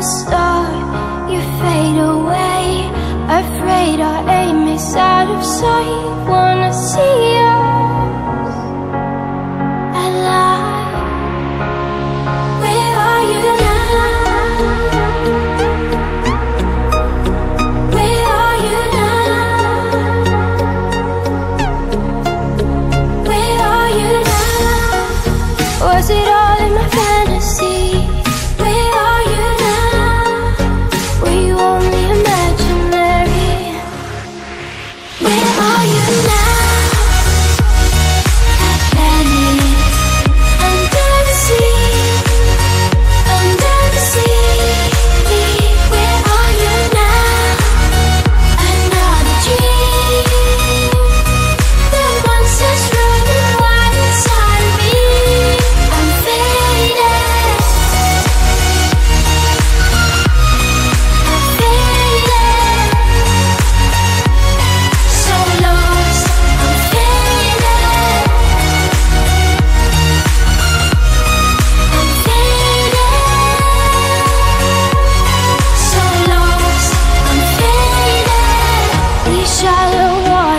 star, you fade away. Afraid our aim is out of sight. Wanna see us alive. Where are you now? Where are you now? Where are you now? Was it all in my fantasy? Where are you now? Were you only imaginary? Where are you now? Atlantis, under the sea, under the sea. Where are you now? Another dream. The monsters running wild inside of me. I'm faded. I'm faded. So lost. I'm faded. I'm faded. So lost. I'm faded. These shallow waters